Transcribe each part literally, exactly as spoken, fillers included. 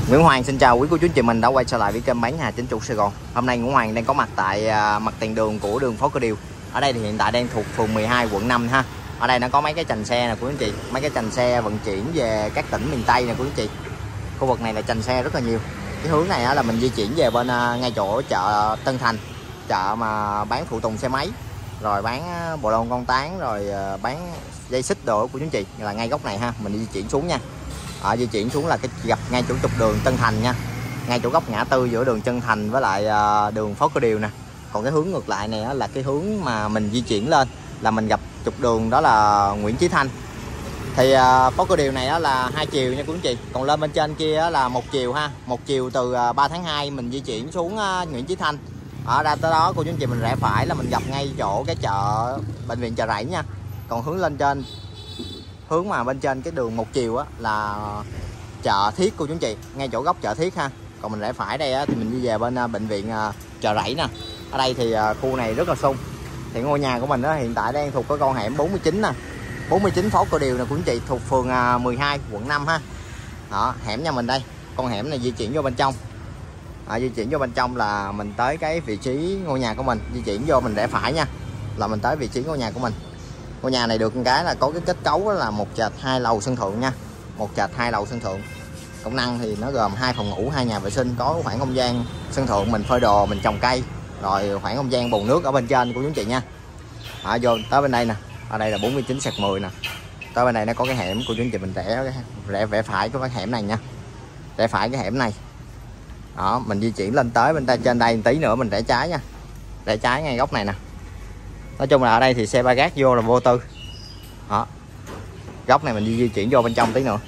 Nguyễn Hoàng xin chào quý cô chú chị mình đã quay trở lại với kênh bán nhà chính chủ Sài Gòn. Hôm nay Nguyễn Hoàng đang có mặt tại uh, mặt tiền đường của đường Phó Cơ Điều. Ở đây thì hiện tại đang thuộc phường mười hai quận năm ha. Ở đây nó có mấy cái chành xe nè quý anh chị, mấy cái chành xe vận chuyển về các tỉnh miền Tây nè quý anh chị. Khu vực này là chành xe rất là nhiều. Cái hướng này á, là mình di chuyển về bên uh, ngay chỗ chợ Tân Thành, chợ mà bán phụ tùng xe máy, rồi bán uh, bộ lon con tán, rồi uh, bán dây xích đồ của chú anh chị, là ngay góc này ha. Mình di chuyển xuống nha. Ở di chuyển xuống là cái gặp ngay chỗ trục đường Tân Thành nha, ngay chỗ góc ngã tư giữa đường Tân Thành với lại uh, đường Phó Cơ Điều nè. Còn cái hướng ngược lại này á, là cái hướng mà mình di chuyển lên là mình gặp trục đường đó là Nguyễn Chí Thanh. Thì uh, Phó Cơ Điều này á, là hai chiều nha quý anh chị, còn lên bên trên kia á, là một chiều ha, một chiều từ uh, ba tháng hai mình di chuyển xuống uh, Nguyễn Chí Thanh. Ở ra tới đó cô chú anh chị mình rẽ phải là mình gặp ngay chỗ cái chợ bệnh viện Chợ Rẫy nha. Còn hướng lên trên, hướng mà bên trên cái đường một chiều á là chợ Thiết cô chú anh chị, ngay chỗ góc chợ Thiết ha. Còn mình rẽ phải đây á, thì mình đi về bên uh, bệnh viện uh, Chợ Rẫy nè. Ở đây thì uh, khu này rất là sung. Thì ngôi nhà của mình đó hiện tại đang thuộc cái con hẻm bốn mươi chín nè, bốn mươi chín Phó Cơ Điều nè quý anh chị, thuộc phường uh, mười hai quận năm ha. Đó, hẻm nhà mình đây, con hẻm này di chuyển vô bên trong. À, di chuyển vô bên trong là mình tới cái vị trí ngôi nhà của mình, di chuyển vô mình rẽ phải nha, là mình tới vị trí ngôi nhà của mình. Ngôi nhà này được một cái là có cái kết cấu là một trệt hai lầu sân thượng nha, một trệt hai lầu sân thượng. Công năng thì nó gồm hai phòng ngủ, hai nhà vệ sinh, có khoảng không gian sân thượng mình phơi đồ, mình trồng cây, rồi khoảng không gian bồn nước ở bên trên của chú anh chị nha. À, vô tới bên đây nè, ở đây là bốn mươi chín sạc mười nè. Tới bên đây nó có cái hẻm của chú anh chị mình rẽ rẽ rẽ phải cái hẻm này nha, rẽ phải cái hẻm này. Đó, mình di chuyển lên tới bên tay trên đây tí nữa mình rẽ trái nha, rẽ trái ngay góc này nè. Nói chung là ở đây thì xe ba gác vô là vô tư. Đó, góc này mình di chuyển vô bên trong tí nữa.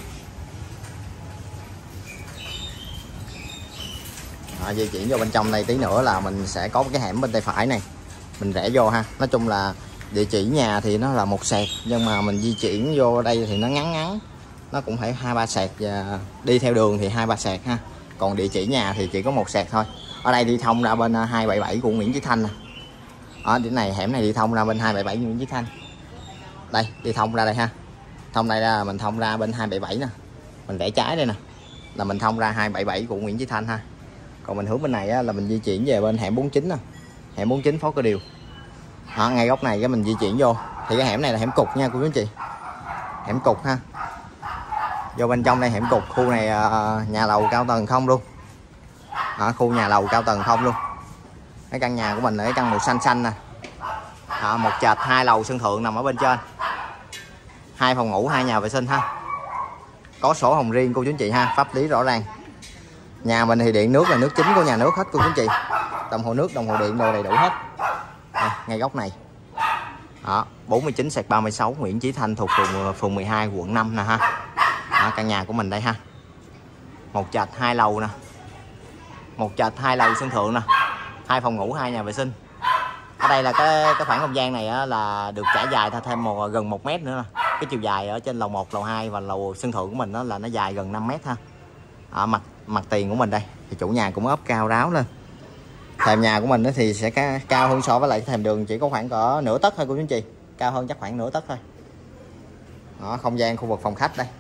Đó, di chuyển vô bên trong đây tí nữa là mình sẽ có cái hẻm bên tay phải này, mình rẽ vô ha. Nói chung là địa chỉ nhà thì nó là một sẹt, nhưng mà mình di chuyển vô đây thì nó ngắn ngắn, nó cũng phải hai ba sẹt, và đi theo đường thì hai ba sẹt ha. Còn địa chỉ nhà thì chỉ có một sẹt thôi. Ở đây đi thông ra bên hai bảy bảy của Nguyễn Chí Thanh nè. Ở điểm này, hẻm này đi thông ra bên hai bảy bảy Nguyễn Chí Thanh. Đây, đi thông ra đây ha. Thông đây ra, mình thông ra bên hai bảy bảy nè. Mình rẽ trái đây nè, là mình thông ra hai bảy bảy của Nguyễn Chí Thanh ha. Còn mình hướng bên này á, là mình di chuyển về bên hẻm bốn mươi chín nè, hẻm bốn mươi chín Phó Cơ Điều. Đó, ngay góc này cái mình di chuyển vô. Thì cái hẻm này là hẻm cục nha cô chú anh chị, hẻm cục ha. Vô bên trong đây hẻm cục, khu này uh, nhà lầu cao tầng không luôn. Đó, khu nhà lầu cao tầng không luôn. Cái căn nhà của mình là cái căn màu xanh xanh nè. Đó, một trệt hai lầu sân thượng nằm ở bên trên, hai phòng ngủ, hai nhà vệ sinh ha. Có sổ hồng riêng cô chú anh chị ha, pháp lý rõ ràng. Nhà mình thì điện nước là nước chính của nhà nước hết cô chú anh chị, đồng hồ nước, đồng hồ điện đồ đầy đủ hết. À, ngay góc này. Đó, bốn mươi chín sạc ba mươi sáu Nguyễn Chí Thanh, thuộc phường phường mười hai quận năm nè ha. Đó, căn nhà của mình đây ha, một trệt hai lầu nè, một trệt hai lầu sân thượng nè, hai phòng ngủ, hai nhà vệ sinh. Ở đây là cái cái khoảng không gian này á, là được trải dài thêm một gần một mét nữa nè. Cái chiều dài ở trên lầu một, lầu hai và lầu sân thượng của mình đó là nó dài gần năm mét ha. Ở mặt mặt tiền của mình đây thì chủ nhà cũng ốp cao ráo lên. Thềm nhà của mình đó thì sẽ cao hơn so với lại thềm đường, chỉ có khoảng cỡ nửa tấc thôi cô chú anh chị, cao hơn chắc khoảng nửa tấc thôi. Đó, không gian khu vực phòng khách đây.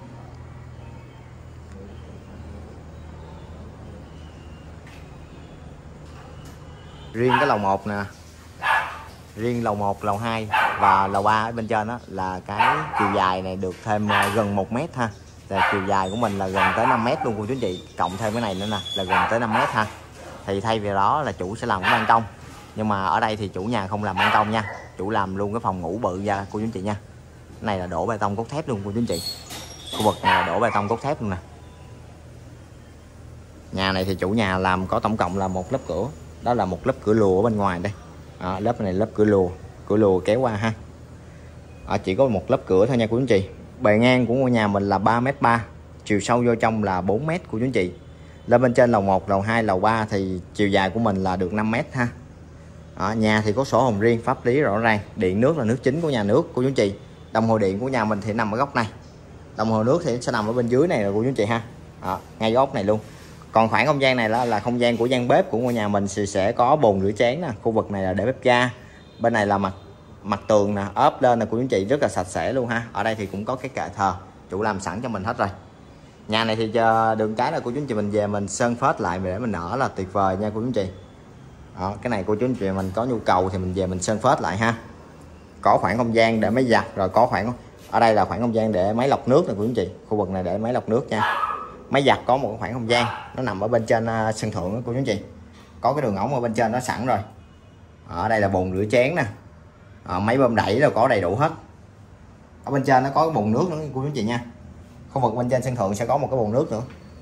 Riêng cái lầu một nè, riêng lầu một, lầu hai và lầu ba ở bên trên đó là cái chiều dài này được thêm gần một mét ha. Là chiều dài của mình là gần tới năm mét luôn cô chú anh chị, cộng thêm cái này nữa nè là gần tới năm mét ha. Thì thay vì đó là chủ sẽ làm cái ban công, nhưng mà ở đây thì chủ nhà không làm ban công nha, chủ làm luôn cái phòng ngủ bự ra cô chú anh chị nha. Cái này là đổ bê tông cốt thép luôn cô chú anh chị, khu vực này là đổ bê tông cốt thép luôn nè. Nhà này thì chủ nhà làm có tổng cộng là một lớp cửa, đó là một lớp cửa lùa ở bên ngoài đây. À, lớp này lớp cửa lùa, cửa lùa kéo qua ha. À, chỉ có một lớp cửa thôi nha cô chú anh chị. Bề ngang của ngôi nhà mình là ba mét ba, chiều sâu vô trong là bốn mét của chú anh chị. Lên bên trên lầu một, lầu hai, lầu ba thì chiều dài của mình là được năm mét ha. Đó, nhà thì có sổ hồng riêng, pháp lý rõ ràng, điện nước là nước chính của nhà nước của chú anh chị. Đồng hồ điện của nhà mình thì nằm ở góc này, đồng hồ nước thì sẽ nằm ở bên dưới này rồi của chú anh chị ha. Đó, ngay góc này luôn. Còn khoảng không gian này là, là không gian của gian bếp của ngôi nhà mình thì sẽ có bồn rửa chén nè, khu vực này là để bếp ga, bên này là mặt mặt tường nè, ốp lên là của chú anh chị rất là sạch sẽ luôn ha. Ở đây thì cũng có cái kệ thờ, chủ làm sẵn cho mình hết rồi. Nhà này thì đường cái là cô chú anh chị mình về mình sơn phết lại để mình ở là tuyệt vời nha cô chú anh chị. Đó, cái này cô chú anh chị mình có nhu cầu thì mình về mình sơn phết lại ha. Có khoảng không gian để máy giặt, rồi có khoảng ở đây là khoảng không gian để máy lọc nước nè cô chú anh chị. Khu vực này để máy lọc nước nha. Máy giặt có một khoảng không gian, nó nằm ở bên trên uh, sân thượng đó cô chú anh chị. Có cái đường ống ở bên trên nó sẵn rồi. Ở đây là bồn rửa chén nè. À, máy bơm đẩy là có đầy đủ hết. Ở bên trên nó có cái bồn nước nữa cô chú anh chị nha. Khu vực bên trên sân thượng sẽ có một cái bồn nước nữa.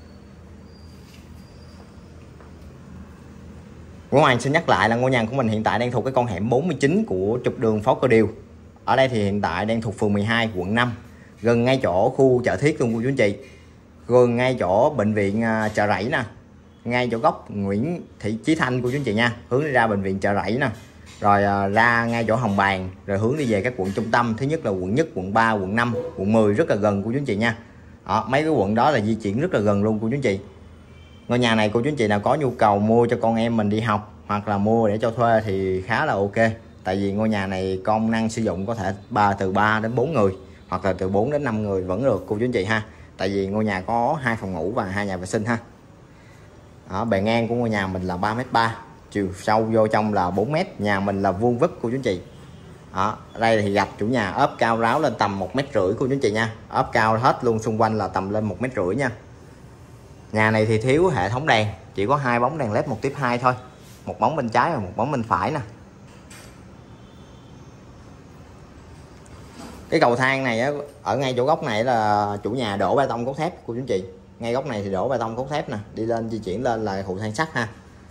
Nguyễn Hoàng xin nhắc lại là ngôi nhà của mình hiện tại đang thuộc cái con hẻm bốn mươi chín của trục đường Phó Cơ Điều. Ở đây thì hiện tại đang thuộc phường mười hai, quận năm, gần ngay chỗ khu chợ Thiết luôn cô chú anh chị. Gần ngay chỗ bệnh viện Chợ Rẫy nè, ngay chỗ góc Nguyễn Thị Chí Thanh cô chú anh chị nha, hướng đi ra bệnh viện Chợ Rẫy nè, rồi ra ngay chỗ Hồng Bàng, rồi hướng đi về các quận trung tâm. Thứ nhất là quận nhất, quận ba, quận năm, quận mười rất là gần cô chú anh chị nha. Đó, mấy cái quận đó là di chuyển rất là gần luôn cô chú anh chị. Ngôi nhà này cô chú anh chị nào có nhu cầu mua cho con em mình đi học hoặc là mua để cho thuê thì khá là ok. Tại vì ngôi nhà này công năng sử dụng có thể ba từ ba đến bốn người, hoặc là từ bốn đến năm người vẫn được cô chú anh chị ha. Tại vì ngôi nhà có hai phòng ngủ và hai nhà vệ sinh ha. Đó, bề ngang của ngôi nhà mình là ba mét ba, chiều sâu vô trong là bốn mét. Nhà mình là vuông vức cô chú anh chị. Đó, đây thì gạch chủ nhà ốp cao ráo lên tầm một mét rưỡi cô chú anh chị nha. Ốp cao hết luôn, xung quanh là tầm lên một mét rưỡi nha. Nhà này thì thiếu hệ thống đèn, chỉ có hai bóng đèn led một tiếp hai thôi, một bóng bên trái và một bóng bên phải nè. Cái cầu thang này á, ở ngay chỗ góc này là chủ nhà đổ bê tông cốt thép cô chú anh chị. Ngay góc này thì đổ bê tông cốt thép nè, đi lên di chuyển lên là cầu thang sắt ha.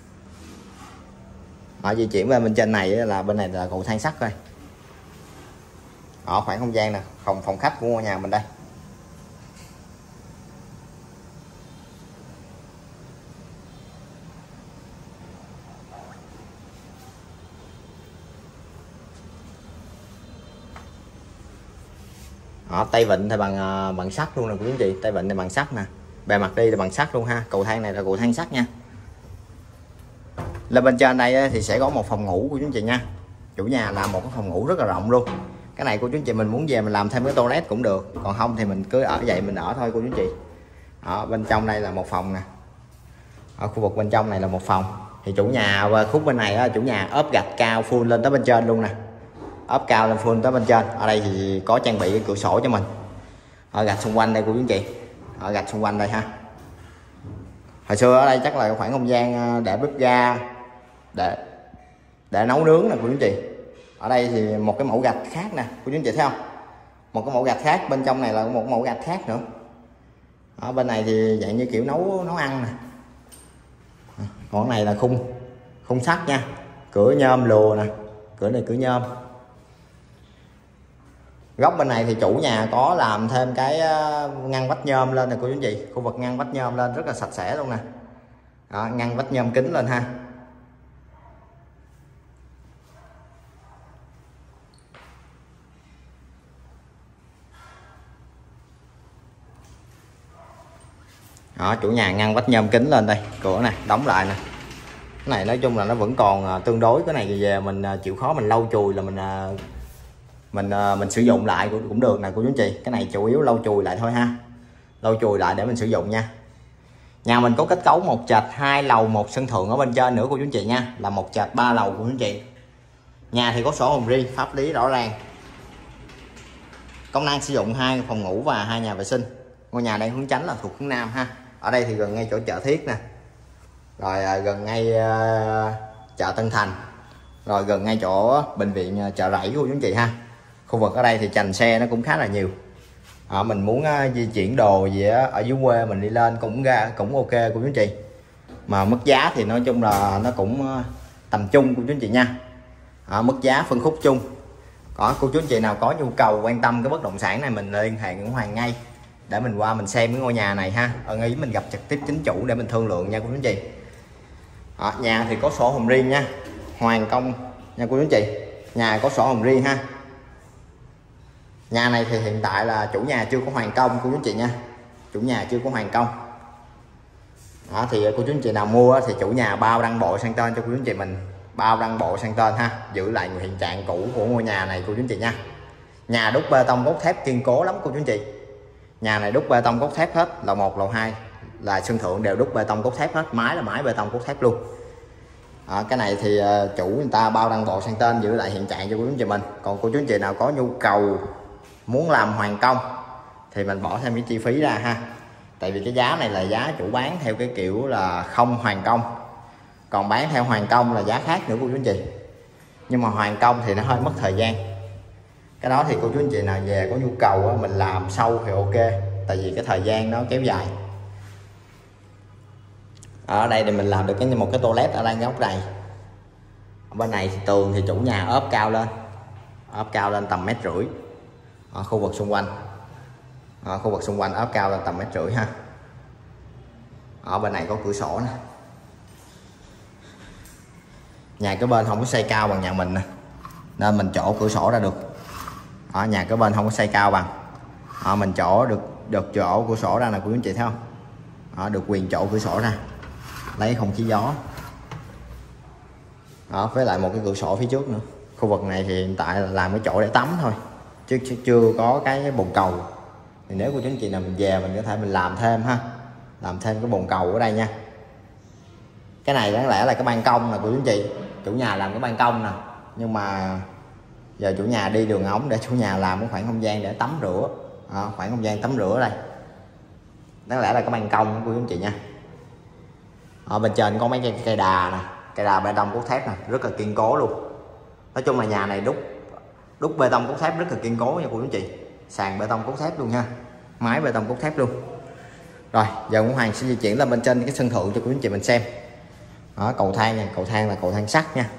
Họ di chuyển về bên trên này là bên này là cầu thang sắt thôi. Ở khoảng không gian nè, phòng phòng khách của ngôi nhà mình đây. Đó, tay vịn thì bằng bằng sắt luôn nè quý anh chị, tay vịn thì bằng sắt nè, bề mặt đi là bằng sắt luôn ha. Cầu thang này là cầu thang sắt nha. Lên bên trên đây thì sẽ có một phòng ngủ của chú anh chị nha. Chủ nhà làm một cái phòng ngủ rất là rộng luôn. Cái này cô chú anh chị mình muốn về mình làm thêm cái toilet cũng được, còn không thì mình cứ ở vậy mình ở thôi cô chú anh chị. Ở bên trong đây là một phòng nè. Ở khu vực bên trong này là một phòng. Thì chủ nhà và khúc bên này chủ nhà ốp gạch cao full lên tới bên trên luôn nè. Ốp cao lên full tới bên trên. Ở đây thì có trang bị cái cửa sổ cho mình. Ở gạch xung quanh đây cô chú anh chị. Ở gạch xung quanh đây ha. Hồi xưa ở đây chắc là khoảng không gian để bếp ga, để để nấu nướng nè cô chú anh chị. Ở đây thì một cái mẫu gạch khác nè cô chú anh chị thấy không, một cái mẫu gạch khác, bên trong này là một mẫu gạch khác nữa. Ở bên này thì dạng như kiểu nấu nấu ăn nè. Còn này là khung khung sắt nha, cửa nhôm lùa nè, cửa này cửa nhôm. Góc bên này thì chủ nhà có làm thêm cái ngăn vách nhôm lên nè cô chú anh chị, khu vực ngăn vách nhôm lên rất là sạch sẽ luôn nè. Đó, ngăn vách nhôm kính lên ha. Đó, chủ nhà ngăn vách nhôm kính lên đây, cửa này đóng lại nè. Cái này nói chung là nó vẫn còn tương đối, cái này về mình chịu khó mình lau chùi là mình mình mình sử dụng lại cũng được nè cô chú anh chị. Cái này chủ yếu lau chùi lại thôi ha, lau chùi lại để mình sử dụng nha. Nhà mình có kết cấu một trệt hai lầu một sân thượng ở bên trên nữa cô chú anh chị nha, là một trệt ba lầu cô chú anh chị. Nhà thì có sổ hồng riêng, pháp lý rõ ràng. Công năng sử dụng hai phòng ngủ và hai nhà vệ sinh. Ngôi nhà đang hướng chánh là thuộc hướng nam ha. Ở đây thì gần ngay chỗ chợ Thiết nè, rồi gần ngay uh, chợ Tân Thành, rồi gần ngay chỗ bệnh viện Chợ Rẫy của chú anh chị ha. Khu vực ở đây thì chành xe nó cũng khá là nhiều. À, mình muốn uh, di chuyển đồ gì á, ở dưới quê mình đi lên cũng ra cũng ok của chú anh chị. Mà mức giá thì nói chung là nó cũng uh, tầm trung của chú anh chị nha. À, mức giá phân khúc chung. Có cô chú anh chị nào có nhu cầu quan tâm cái bất động sản này mình liên hệ Nguyễn Hoàng ngay để mình qua mình xem cái ngôi nhà này ha. Ưng ý mình gặp trực tiếp chính chủ để mình thương lượng nha cô chú anh chị. À, nhà thì có sổ hồng riêng nha, hoàn công nha cô chú anh chị. Nhà có sổ hồng riêng ha. Nhà này thì hiện tại là chủ nhà chưa có hoàn công cô chú anh chị nha, chủ nhà chưa có hoàn công. Đó, thì cô chú anh chị nào mua thì chủ nhà bao đăng bộ sang tên cho cô chú anh chị mình, bao đăng bộ sang tên ha, giữ lại hiện trạng cũ của ngôi nhà này cô chú anh chị nha. Nhà đúc bê tông cốt thép kiên cố lắm cô chú anh chị. Nhà này đúc bê tông cốt thép hết, lầu một lầu hai là sân thượng đều đúc bê tông cốt thép hết, mái là mái bê tông cốt thép luôn. À, cái này thì uh, chủ người ta bao đăng bộ sang tên giữ lại hiện trạng cho cô chú anh chị mình. Còn cô chú anh chị nào có nhu cầu muốn làm hoàn công thì mình bỏ thêm cái chi phí ra ha. Tại vì cái giá này là giá chủ bán theo cái kiểu là không hoàn công, còn bán theo hoàn công là giá khác nữa cô chú anh chị. Nhưng mà hoàn công thì nó hơi mất thời gian. Cái đó thì cô chú anh chị nào về có nhu cầu á, mình làm sâu thì ok, tại vì cái thời gian nó kéo dài. Ở đây thì mình làm được cái một cái toilet ở đây góc này. Ở bên này thì tường thì chủ nhà ốp cao lên, ốp cao lên tầm mét rưỡi. Ở khu vực xung quanh, ở khu vực xung quanh ốp cao lên tầm mét rưỡi ha. Ở bên này có cửa sổ nè. Nhà cái bên không có xây cao bằng nhà mình nè, nên mình chỗ cửa sổ ra được. Ở nhà cái bên không có xây cao bằng, ở mình chỗ được được chỗ cửa sổ ra nè cô chú anh chị thấy không? Ở được quyền chỗ cửa sổ ra, lấy không khí gió. Đó, với lại một cái cửa sổ phía trước nữa. Khu vực này thì hiện tại là làm cái chỗ để tắm thôi, chứ, chứ chưa có cái bồn cầu. Thì nếu cô chú anh chị nào mình về mình có thể mình làm thêm ha, làm thêm cái bồn cầu ở đây nha. Cái này đáng lẽ là cái ban công nè cô chú anh chị, chủ nhà làm cái ban công nè, nhưng mà giờ chủ nhà đi đường ống để chủ nhà làm cái khoảng không gian để tắm rửa. À, khoảng không gian tắm rửa ở đây đáng lẽ là cái ban công của quý anh chị nha. Ở bên trên có mấy cây, cây đà nè, cây đà bê tông cốt thép nè, rất là kiên cố luôn. Nói chung là nhà này đúc đúc bê tông cốt thép rất là kiên cố nha cô chú anh chị. Sàn bê tông cốt thép luôn nha, mái bê tông cốt thép luôn. Rồi giờ Nguyễn Hoàng sẽ di chuyển lên bên trên cái sân thượng cho quý anh chị mình xem. Đó, cầu thang nha, cầu thang là cầu thang sắt nha.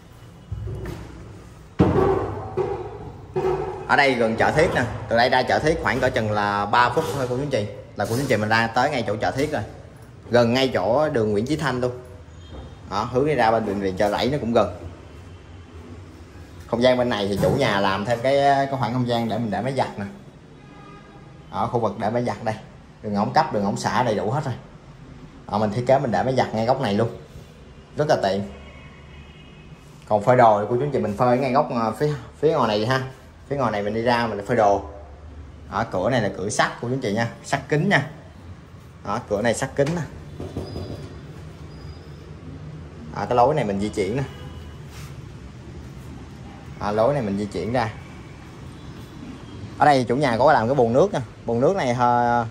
Ở đây gần chợ Thiết nè, từ đây ra chợ Thiết khoảng cỡ chừng là ba phút thôi cô chú anh chị, là cô chú anh chị mình ra tới ngay chỗ chợ Thiết rồi, gần ngay chỗ đường Nguyễn Chí Thanh luôn. Đó, hướng đi ra bên bệnh viện Chợ Rẫy nó cũng gần. Không gian bên này thì chủ nhà làm thêm cái cái khoảng không gian để mình để máy giặt nè. Ở khu vực để máy giặt đây, đường ống cấp, đường ống xả đầy đủ hết rồi. Ở mình thiết kế mình để máy giặt ngay góc này luôn, rất là tiện. Còn phơi đồ thì cô chú anh chị mình phơi ngay góc phía phía ngoài này ha. Phía ngoài này mình đi ra mình phơi đồ. Ở cửa này là cửa sắt của chú anh chị nha, sắt kính nha. Đó, cửa này sắt kính nè. À, cái lối này mình di chuyển nè. À, lối này mình di chuyển ra. Ở đây chủ nhà có làm cái bồn nước nè, bồn nước này hơi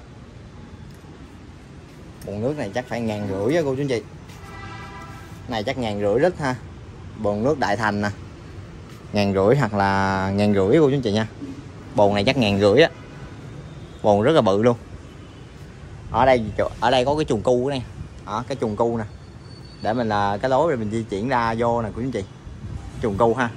bồn nước này chắc phải ngàn rưỡi á cô chú anh chị. Này chắc ngàn rưỡi lít ha. Bồn nước Đại Thành nè, ngàn rưỡi hoặc là ngàn rưỡi cô chú anh chị nha. Bồn này chắc ngàn rưỡi á, bồn rất là bự luôn. Ở đây ở đây có cái chuồng cu này, ở cái chuồng cu nè, để mình là cái lối rồi mình di chuyển ra vô nè cô chú anh chị, chuồng cu ha.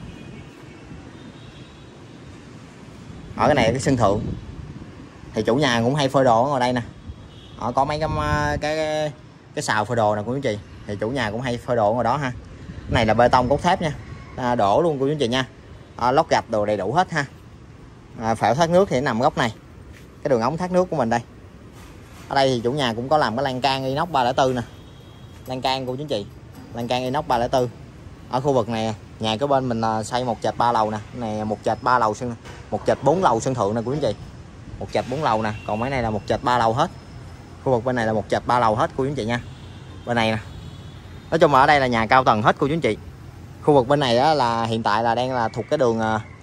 Ở cái này cái sân thượng thì chủ nhà cũng hay phơi đồ ở ngoài đây nè. Ở có mấy cái cái cái, cái xào phơi đồ nè cô chú anh chị, thì chủ nhà cũng hay phơi đồ ở ngoài đó ha. Cái này là bê tông cốt thép nha, à, đổ luôn cô chú anh chị nha. À, lót gạch đồ đầy đủ hết ha. À, phễu thoát nước thì nằm góc này, cái đường ống thoát nước của mình đây. Ở đây thì chủ nhà cũng có làm cái lan can inox ba không bốn nè, lan can cô chú anh chị, lan can inox ba không bốn. Ở khu vực này nhà cái bên mình xây một trệt ba lầu nè, này một trệt ba lầu sân, một trệt bốn lầu sân thượng nè cô chú anh chị, một trệt bốn lầu nè, còn mấy này là một trệt ba lầu hết. Khu vực bên này là một trệt ba lầu hết cô chú anh chị nha. Bên này nè, nói chung là ở đây là nhà cao tầng hết cô chú anh chị. Khu vực bên này đó là hiện tại là đang là thuộc cái đường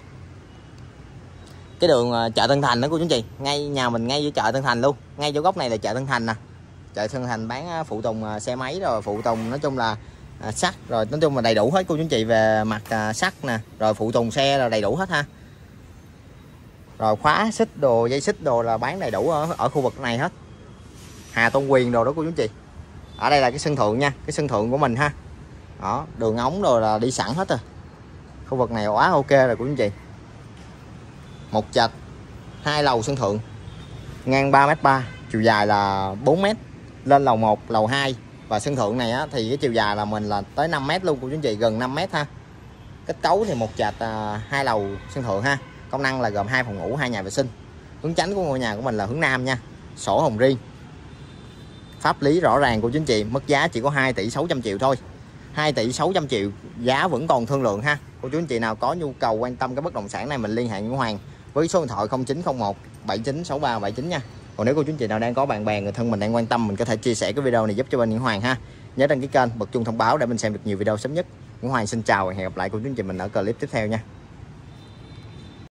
cái đường chợ Tân Thành đó cô chú anh chị, ngay nhà mình ngay giữa chợ Tân Thành luôn, ngay chỗ góc này là chợ Tân Thành nè. Chợ Tân Thành bán phụ tùng xe máy rồi phụ tùng nói chung là à, sắt rồi, nói chung là đầy đủ hết cô chú anh chị, về mặt à, sắt nè, rồi phụ tùng xe rồi đầy đủ hết ha. Rồi khóa xích đồ, dây xích đồ là bán đầy đủ ở ở khu vực này hết. Hà Tôn Quyền đồ đó cô chú anh chị. Ở đây là cái sân thượng nha, cái sân thượng của mình ha. Đó, đường ống rồi là đi sẵn hết rồi. Khu vực này quá ok rồi cô chú anh chị. Một trệt hai lầu sân thượng, ngang ba mét ba, chiều dài là bốn mét, lên lầu một, lầu hai. Và sân thượng này á, thì cái chiều dài là mình là tới năm mét luôn cô chú anh chị, gần năm mét ha. Kết cấu thì một trệt à, hai lầu sân thượng ha. Công năng là gồm hai phòng ngủ, hai nhà vệ sinh. Hướng chánh của ngôi nhà của mình là hướng nam nha, sổ hồng riêng. Pháp lý rõ ràng cô chú anh chị, mức giá chỉ có hai tỷ sáu trăm triệu thôi. hai tỷ sáu trăm triệu, giá vẫn còn thương lượng ha. Cô chú anh chị nào có nhu cầu quan tâm cái bất động sản này mình liên hệ với Hoàng với số điện thoại không chín không một bảy chín sáu ba bảy chín nha. Còn nếu cô chú anh chị nào đang có bạn bè người thân mình đang quan tâm, mình có thể chia sẻ cái video này giúp cho bên Nguyễn Hoàng ha. Nhớ đăng ký kênh, bật chuông thông báo để mình xem được nhiều video sớm nhất. Nguyễn Hoàng xin chào và hẹn gặp lại cô chú anh chị mình ở clip tiếp theo nha.